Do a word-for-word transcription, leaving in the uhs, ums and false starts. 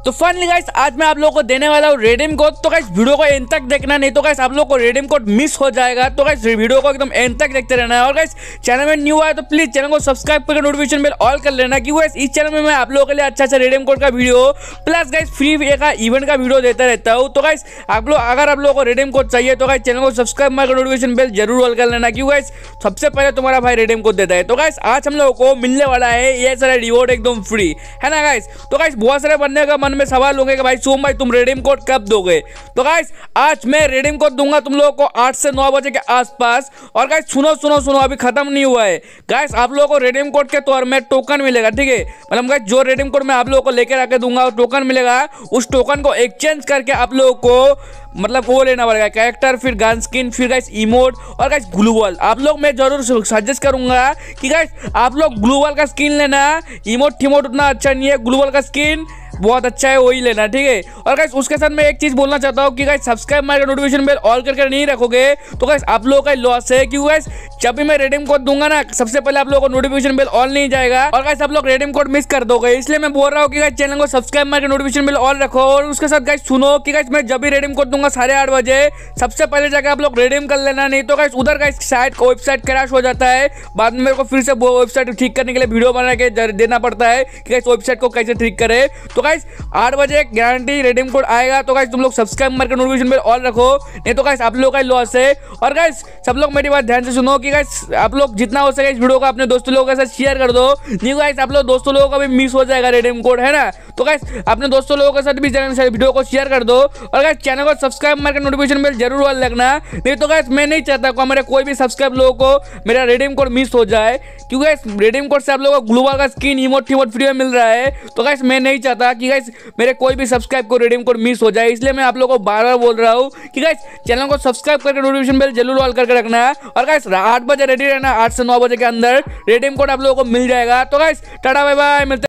तो finally guys आज मैं आप लोगों को देने वाला हूँ रेडीम कोड। तो गाइस वीडियो को एंड तक देखना, नहीं तो गाइस आप लोगों को रेडीम कोड मिस हो जाएगा। तो गाइस वीडियो को एकदम एंड तक देखते रहना है। और गाइस चैनल में न्यू आया तो प्लीज चैनल को सब्सक्राइब करके नोटिफिकेशन बेल ऑल कर लेना, क्योंकि गाइस इस चैनल में मैं आप लोगों के लिए अच्छा अच्छा रेडीम कोड का वीडियो प्लस गाइस फ्री एक इवेंट का वीडियो देता रहता हूँ। तो गाइस आप लोग अगर आप लोगों को रेडीम कोड चाहिए तो गाइस चैनल को सब्सक्राइब मार नोटिफिकेशन बेल जरूर ऑल कर लेना, क्योंकि गाइस सबसे पहले तुम्हारा भाई रेडीम कोड देता है। तो गाइस आज हम लोगों को मिलने वाला है ये सारा रिवॉर्ड एकदम फ्री है ना गाइस। तो गाइस बहुत सारे बंदे का मन में सवाल होंगे कि भाई सोम भाई तुम रेडीम कोड कब दोगे। तो गाइस आज मैं रेडीम कोड दूंगा तुम लोगों को आठ से नौ बजे के आसपास। और गाइस सुनो सुनो सुनो अभी खत्म नहीं हुआ है गाइस, आप लोगों को रेडीम कोड के तौर में टोकन मिलेगा, ठीक है। मतलब गाइस जो रेडीम कोड मैं आप लोगों को लेकर आके दूंगा टोकन मिलेगा, उस टोकन को एक्सचेंज करके आप लोगों को मतलब वो लेना पड़ेगा कैरेक्टर, फिर गन स्किन, फिर गाइस इमोट और गाइस ग्लू वॉल। आप लोग मैं जरूर सजेस्ट करूंगा कि गाइस आप लोग ग्लू वॉल का स्किन लेना, इमोट टिमोट उतना अच्छा नहीं है, ग्लू वॉल का स्किन बहुत अच्छा है वही लेना, ठीक है। और गाइस उसके साथ मैं एक चीज बोलना चाहता हूँ कि गाइस सब्सक्राइब मार के नोटिफिकेशन बेल ऑल करके नहीं रखोगे तो गाइस आप लोगों का लॉस है, क्योंकि गाइस जब भी मैं रेडीम कोड दूंगा ना सबसे पहले आप लोगों को नोटिफिकेशन बेल ऑल नहीं जाएगा और गाइस आप लोग रेडीम कोड मिस कर दोगे। इसलिए मैं बोल रहा हूँ कि गाइस चैनल को सब्सक्राइब मार के नोटिफिकेशन बेल ऑल रखो। और उसके साथ गाइस सुनो कि गाइस मैं जब भी रेडीम कोड दूंगा साढ़े आठ बजे सबसे पहले जाकर आप लोग रेडीम कर लेना, नहीं तो गाइस उधर गाइस साइट को वेबसाइट क्रैश हो जाता है, बाद में मेरे को फिर से वो वेबसाइट ठीक करने के लिए वीडियो बना के देना पड़ता है कि गाइस वेबसाइट को कैसे ठीक करे। तो गाइस आठ बजे गारंटी रेडीम कोड आएगा, तो गाइस तुम लोग सब्सक्राइब मार के नोटिफिकेशन बेल ऑल रखो, नहीं तो गाइस आप लोगों का लॉस है। और गाइस सब लोग मेरी बात ध्यान से सुनो कि गाइस आप लोग जितना हो सके इस वीडियो को अपने दोस्तों लोगों के साथ शेयर कर दो, नहीं गाइस आप लोग दोस्तों लोगों का भी मिस हो जाएगा रेडीम कोड है ना। तो गाइस अपने दोस्तों लोगों के साथ भी वीडियो को शेयर कर दो और गाइस चैनल को सब्सक्राइब मार के नोटिफिकेशन बेल जरूर ऑल रखना, नहीं तो गाइस मैं नहीं चाहता कि मेरे कोई भी सब्सक्राइब लोगों को मेरा रेडीम कोड मिस हो जाए, क्योंकि गाइस रेडीम कोड से आप लोगों को ग्लू वॉल का स्किन इमोट टिमोट फ्री में मिल रहा है। तो गाइस मैं नहीं चाहता कि गाइस मेरे कोई भी सब्सक्राइब को रेडीम कोड मिस हो जाए, इसलिए मैं आप लोगों को बार बार बोल रहा हूँ कि गाइस चैनल को सब्सक्राइब करके नोटिफिकेशन बेल जरूर ऑल करके रखना है। और गाइस आठ बजे रेडी रहना, आठ से नौ बजे के अंदर रेडीम कोड आप लोगों को मिल जाएगा। तो गाइस टाटा बाय बाय, मिलते